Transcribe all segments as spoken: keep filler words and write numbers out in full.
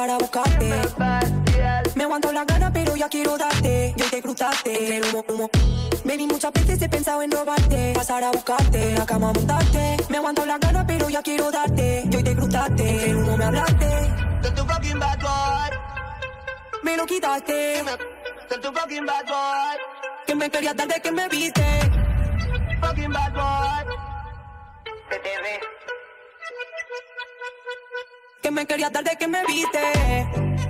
pasar a buscarte. Me aguanto la gana, pero ya quiero darte. Y hoy te cruzaste, el humo, humo. Baby, muchas veces he pensado en robarte, pasar a buscarte, la cama montarte. Me aguanto la gana, pero ya quiero darte. Y hoy te cruzaste, el humo me hablaste. Soy tu fucking bad boy. Me lo quitaste. Soy tu fucking bad boy. Que me querías dar de que me viste. Fucking bad boy. T T V. Que me querías dar de que me viste.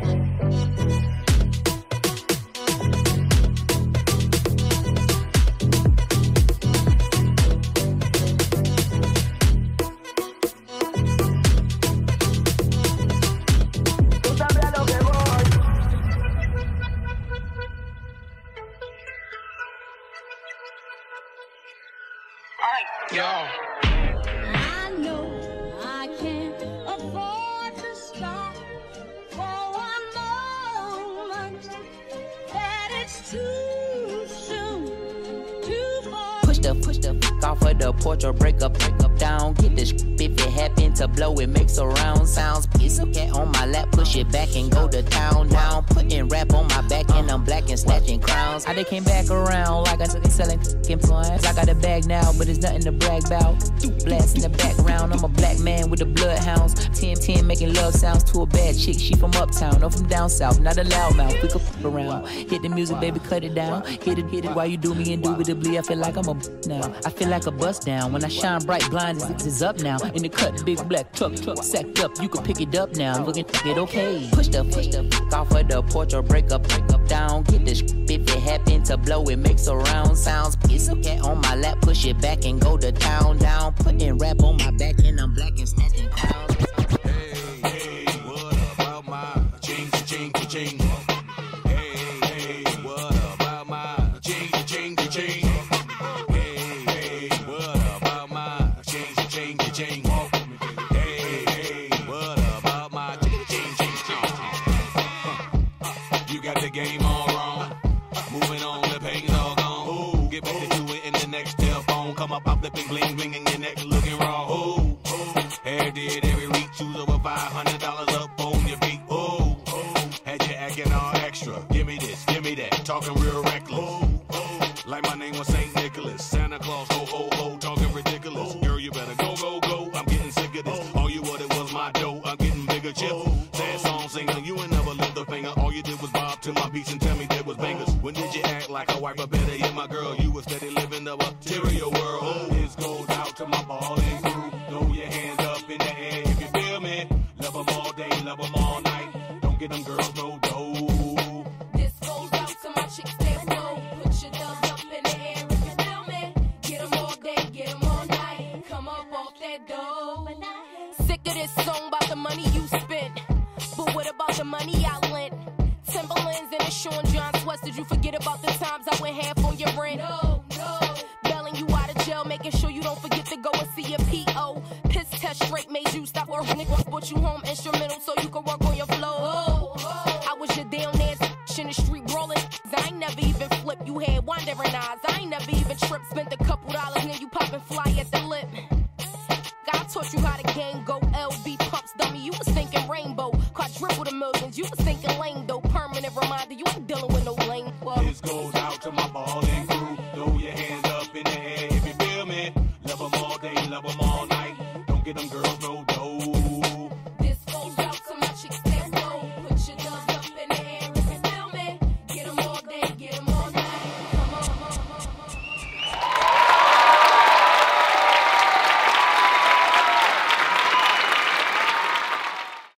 Yo. I know I can't afford to stop for one moment. That it's too soon to fall. Push the, push the f off of the porch or break up, break up down. Get this sh- if it happen to blow, it makes a round sounds. Piece of cat on my lap, push it back and go to town, down. Putting rap on my back and I'm black and snatching crowns. I they came back around like I said they selling influence. I got a bag now, but it's nothing to brag about. Blast in the background, I'm a black man with the bloodhounds. ten ten making love sounds to a bad chick, she from uptown, no from down south, not a loudmouth, we could f around. Hit the music, baby, cut it down. Hit it, hit it while you do me indubitably. I feel like I'm a now. I feel like a bust down. When I shine bright, blind is, is up now. In the cut, big black truck, truck sacked up. You can pick it up now. Looking it okay. Push the, push the f off of the porch or break up, break up down. Get this if it happen to blow, it makes a round sounds. Piece of cat on my lap, push it back and go to town, down. Putting rap on my back and I'm black and snatching crowns. Hey, hey, what about my ching, ching, ching? Hey, hey, what about my ching, ching, ching? Hey, hey, what about my ching, ching, ching? Hey, hey, what about my ching, ching, ching? You got the game all wrong. Moving on, the pain's all gone. Ooh, get back to do it in the next telephone. Come up, pop, flipping, bling, bling, and your neck looking raw. Ooh, hair did every week. Choose over five hundred dollars up on your feet. Ooh, had you acting all extra. Give me this, give me that. Talking real reckless. Like my name was Saint Nicholas. Santa Claus, ho, ho, ho. Talking ridiculous. Girl, you better go, go, go. I'm getting sick of this. All you wanted was my dough. I'm getting bigger chips. Sad song singer. You ain't never lift a finger. All you did was bob to my beats and tell me there was bangers. When did you act like a wife or better? Yeah, my girl. You was steady living the material world. This goes out to my ballin' crew. Throw your hands up in the air if you feel me. Love them all day, love them all night. Don't get them girls no dough. This goes out to my chicks that know. Put your thumbs up in the air if you feel me. Get them all day, get them all night. Come up off that dough. Sick of this song about the money you spent. But what about the money I lent? Timberlands and a Sean John sweats. Did you forget about the times I went half on your rent? No, no. Bailing you out of jail, making sure you don't forget to go and see your P O. Piss test straight made you stop working. Nigga put you home instrumental so you can work on your flow. Oh, oh. I was your down there in the street rolling. I ain't never even flipped. You had wandering eyes. I ain't never even tripped. Spent a couple dollars and you popping fly at the lip. God taught you how the game go. L B pumps, dummy. You was thinking rainbow. Quadruple the millions. You was thinking lane though. Permanent reminder. You ain't dealing with no lane. Well, this goes out to my ballin' crew. Throw your hands up in the air if you feel me. Love them all day, love them all night. Don't get them girls